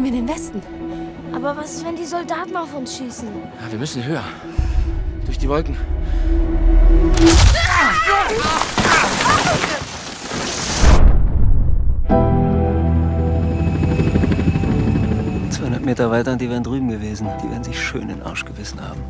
in den Westen. Aber was ist, wenn die Soldaten auf uns schießen? Ja, wir müssen höher. Durch die Wolken. 200 Meter weiter und die wären drüben gewesen. Die werden sich schön in den Arsch gebissen haben.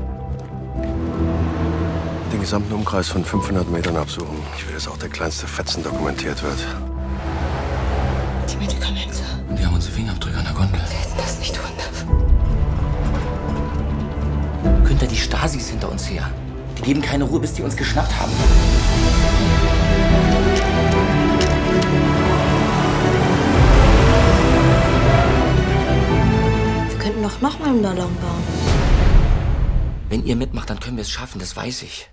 Den gesamten Umkreis von 500 Metern absuchen. Ich will, dass auch der kleinste Fetzen dokumentiert wird. Die Medikamente. Und die haben unsere Fingerabdrücke an der Gondel. Wir hätten das nicht tun dürfen. Günther, die Stasi ist hinter uns her. Die geben keine Ruhe, bis die uns geschnappt haben. Wir könnten doch noch mal einen Ballon bauen. Wenn ihr mitmacht, dann können wir es schaffen, das weiß ich.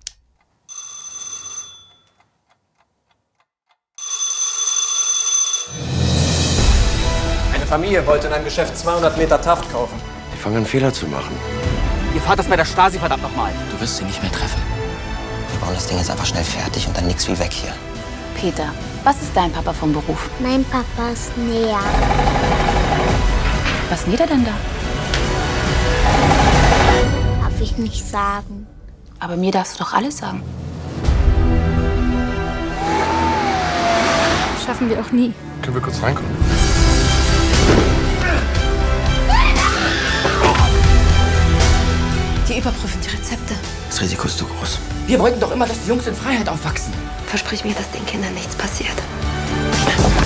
Eine Familie wollte in einem Geschäft 200 Meter Taft kaufen. Die fangen an, Fehler zu machen. Ihr fahrt das bei der Stasi, verdammt nochmal. Du wirst sie nicht mehr treffen. Wir bauen das Ding jetzt einfach schnell fertig und dann nix wie weg hier. Peter, was ist dein Papa vom Beruf? Mein Papa ist näher. Was näht er denn da? Darf ich nicht sagen. Aber mir darfst du doch alles sagen. Schaffen wir doch nie. Können wir kurz reinkommen? Die überprüfen die Rezepte. Das Risiko ist zu groß. Wir wollten doch immer, dass die Jungs in Freiheit aufwachsen. Versprich mir, dass den Kindern nichts passiert.